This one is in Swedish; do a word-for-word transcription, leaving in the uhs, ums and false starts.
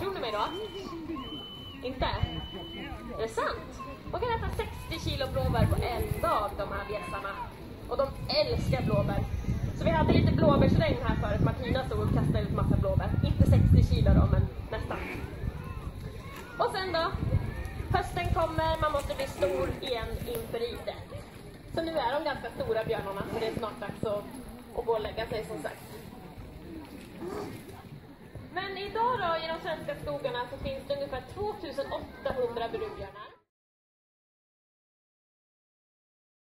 Tror ni mig då? Inte? Är det sant? Man kan äta sextio kilo blåbär på en dag, de här bjässarna. Och de älskar blåbär. Så vi hade lite blåbärsregn här förut. Martina stod och kastade ut massa blåbär. Inte sextio kilo då, men nästan. Och sen då? Hösten kommer, man måste bli stor igen inför iden. Så nu är de ganska stora björnarna, så det är snart dags att, att gå och lägga sig som sagt. Men idag då, i de svenska skogarna så finns det ungefär tvåtusen åttahundra brunbjörnar.